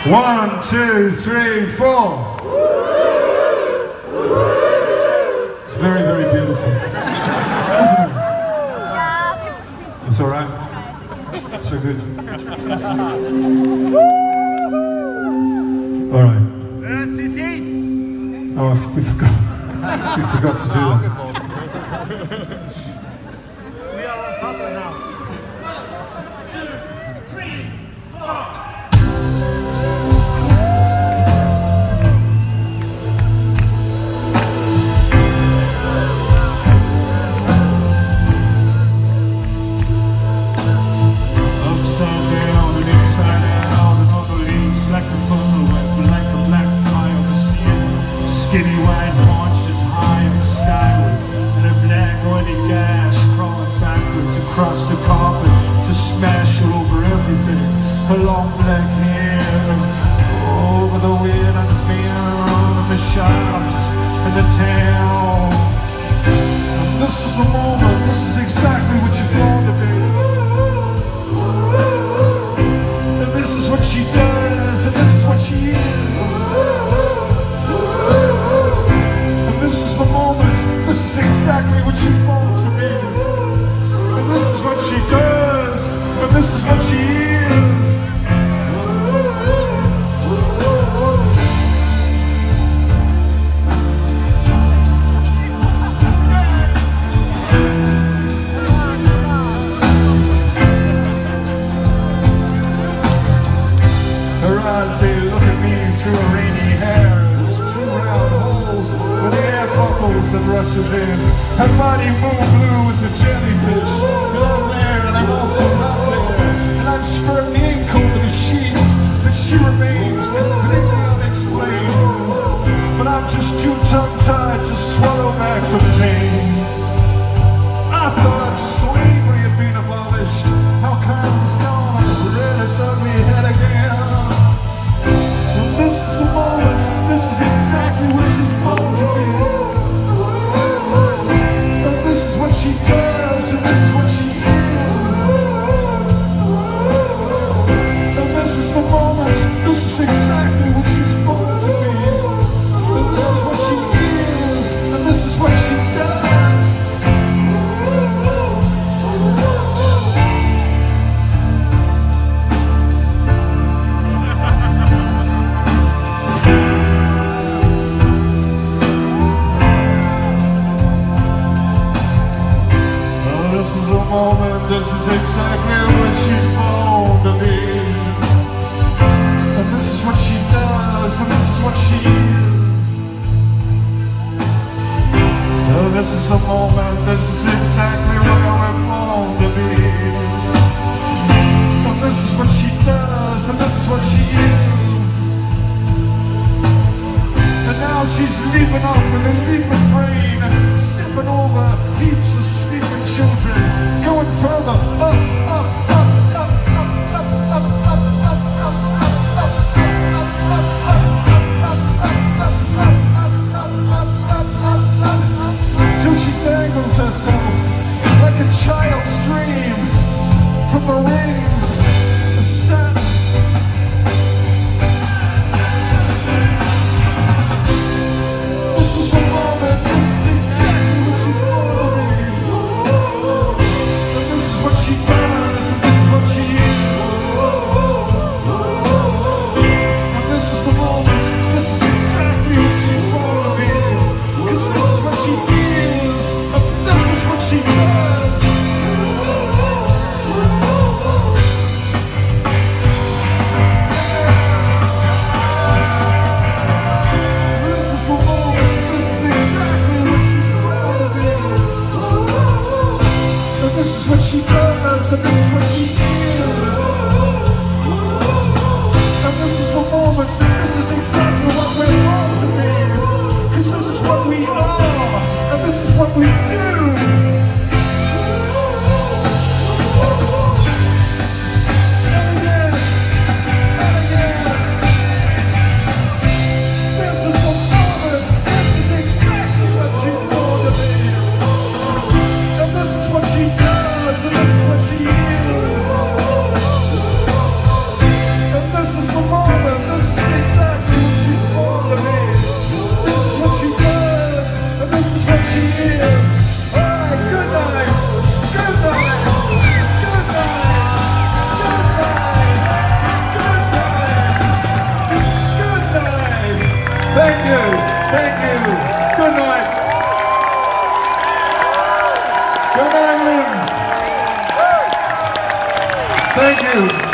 1, 2, 3, 4. It's very, very beautiful, isn't it? It's all right. So good. All right. Oh, we forgot to do that. We are on top right now. 1, 2, 3, 4. Skinny white haunches high and skyward, and a black oily gash crawling backwards across the carpet to smash all over everything. Her long black hair over the wind and the film and the shops and the town. And this is the moment, this is exactly what you're born to be. And this is what she does, and this is what she is. This is the moment, this is exactly what you're born to be. And this is what she does, and this is what she is. Her eyes, they look at me through her rainy hair. There's 2 round holes where the air bubbles and rushes in. Her body moon blue as a jellyfish. You're there and I'm also not there. And I'm spurting ink over the sheets, but she remains completely unexplained. But I'm just too tongue-tied to swallow back the pain. I thought slavery had been abolished. How kind was gone, I've read its ugly head again. And this is the moment, this is exactly what she's born to be. And this is what she does, and this is what she is. And this is the moment, this is exactly what she's born to be. And this is what she is, and this is what she does. This is a moment, this is exactly what she's born to be. And this is what she does, and this is what she is. Oh, this is a moment, this is exactly where we're born to be. And this is what she does, and this is what she is. And now she's leaping up with a leaping brain, stepping over heaps of sleeping children, going further, up, up, up, up, up, up, up, up, up, up, till she dangles herself like a child's dream from the rings of Saturn. This is a moment, this is exactly what she's born to be. And this is what she does, and this is what she is. And this is the moment, this is exactly what she's born to be. Because this is what she is, and this is what she does. This is the moment, this is exactly what she's born to be. And this is what she does, and this is what she is. And this is the moment, this is exactly what we're born to be. Because this is what we are, and this is what we do. And again, and again. This is the moment, this is exactly what she's born to be. And this is what she does, and this is lives. Thank you.